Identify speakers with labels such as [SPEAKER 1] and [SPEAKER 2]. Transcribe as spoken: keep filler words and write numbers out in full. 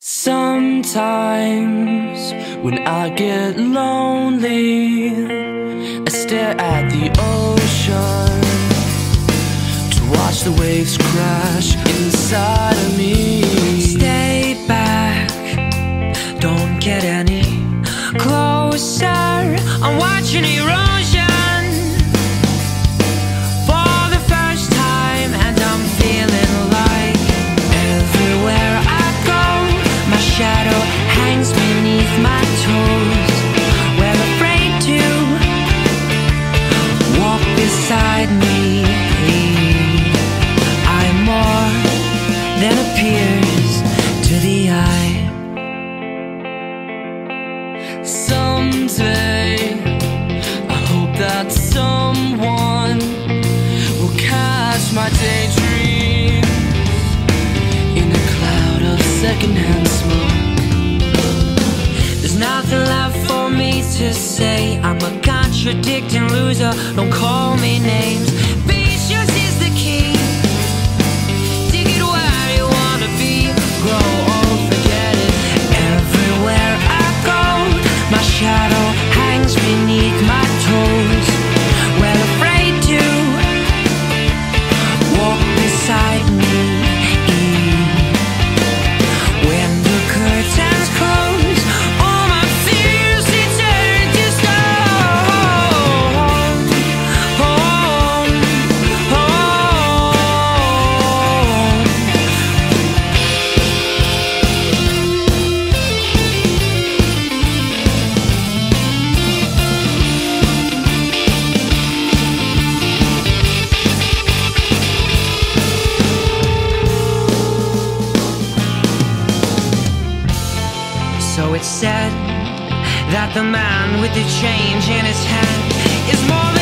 [SPEAKER 1] Sometimes when I get lonely, I stare at the ocean to watch the waves crash inside of me.
[SPEAKER 2] Stay back, don't get any closer. I'm watching erosion for the first time, and I'm feeling like everywhere I go, my shadow hangs beneath my toes. Well, afraid to walk beside me, I'm more than appears to the eye.
[SPEAKER 1] Someday I hope that someone will catch my daydream in a cloud of secondhand smoke.
[SPEAKER 2] There's nothing left for me to say. I'm a contradicting loser, don't call me names. Patience is the key. Dig it where you wanna be, grow old, forget it. Everywhere I go, my shadow hangs beneath my toes. Well, afraid to walk beside me when the curtains close. All my fears they turn to stone. Home, home. So it's said that the man with the change in his hand is more than